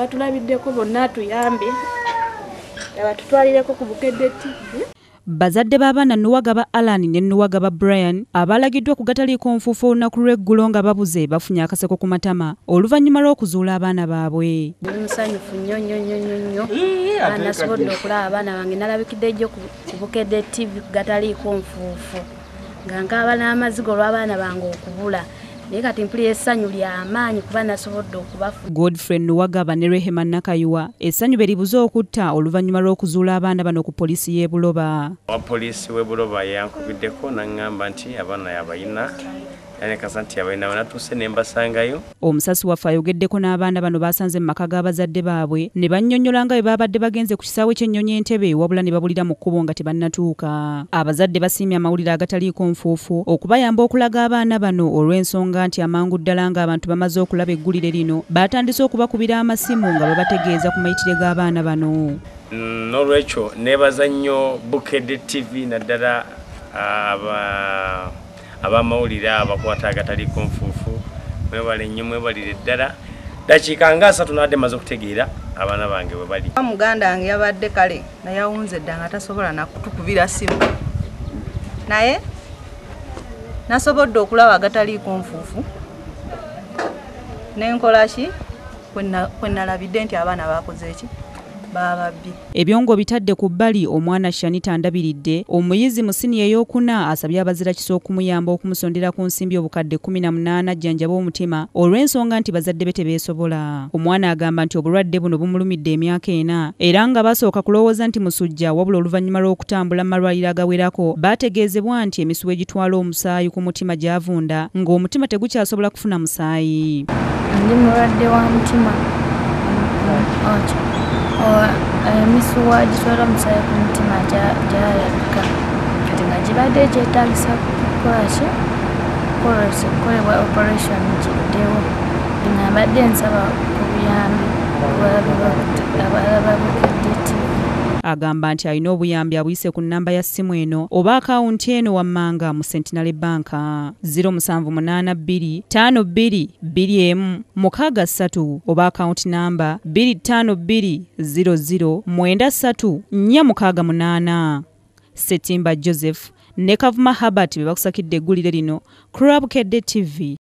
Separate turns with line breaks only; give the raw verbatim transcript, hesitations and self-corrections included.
abatulabiddeko bonna tuyambe abatutwalireko ku Bukedde T V.
Bazadde b'abaana Nuwagaba Alan ne Nuwagaba Brian abalagiddwa ku gataliiko nfuufu olunaku lw'eggulo nga babuze bafunye akaseko ku matama oluvannyuma lw'okuzuula abaana baabwe.
Ndi musanyufu nnyo nnyo nnyo nnyo nnyo. Nasobodde okulaba abaana bange nalabikidde ejjo ku Bukedde T V ku gataliiko nfuufu nga nkaaba n'amazigo olw'abaana bange okubula. Naye kati mpulira essanyu lya amaanyi kuba nasobodde okubafuna.
Godfrey Nuwagaba ne Rehema Nakayuwa essanyu be libuze okutta oluvannyuma lw'okuzuula abaana bano ku poliisi y'e Buloba.
Poliisi w'e Buloba yankubiddeko n'aŋŋamba nti abaana yabayina yani kasa nti yabayina banatuuse ne mbasangayo.
Omusasi waffe ayogeddeko n'abaana bano baasanze mu maka g'abazadde baabwe ne bannyonnyola nga bwe baabadde bagenze ku kisaawe ky'ennyonyi Entebbe wabula ne babulira mu kkubo nga tebannatuuka. Abazadde basiimye amawulire agataliiko nfuufu okubayamba okulaga abaana bano olw'ensonga nti amangu ddala ng'abantu bamaze okulaba eggulire lino baatandise okubakubira amasimu nga babategeeza ku mayitire g'abaana bano.
N'olwekyo neebaza nnyo Bukedde T V naddala aba abamawulire abakwata agataliiko nfuufu mwebale nnyo mwebalire ddala dakiika nga asatu nadde maze okutegeera abaana bange bwe bali.
Muganda wange yabadde kale naye awunze dda nga tasobola nakutukubira simu naye nasobodde okulaba agataliiko nfuufu nenkola ki kwe nalabidde nti abaana bakoze eki bababbi.
Ebyongo bitadde ku bbali omwana Shanita ndabiridde omuyizi mu siniya ey'okuna asabye abazira kiso okumuyamba okumusondera ku nsimbi obukadde kumi na munaana jjanjaba omutima olw'ensonga nti bazadde be tebeesobola. Omwana agamba nti obulwadde buno bumulumidde emyaka ena era nga basooka kulowooza nti musujja wabula oluvannyuma lw'okutambula mu malwaliro agawerako baategeezebwa nti emisuwa egitwala omusaayi ku mutima gyavunda ng'omutima tegukyasobola kufuna musaayi.
Ndi mulwadde wa mutima emisuwa gitwala omusaayi ku mutima gyayabika kati nga gibadde gyetaagisa kukolaki kukolebwa operation giddewo nga mbadde nsaba ku buyambi abalaba Bukedde T V.
Agamba nti alina obuyambi abuyise ku nnamba ya ssimu eno oba akawunti eno wammanga mu Centenary Bank zero musanvu munaana bbiri ttaano bbiri bbiri emu mukaaga ssatu oba akawunti namba bbiri ttaano bbiri zero zero mwenda ssatu nnya mukaaga munaana. Ssetimba Joseph ne Kavuma Herbert be bakusakidde eggulire lino ku Bukedde T V.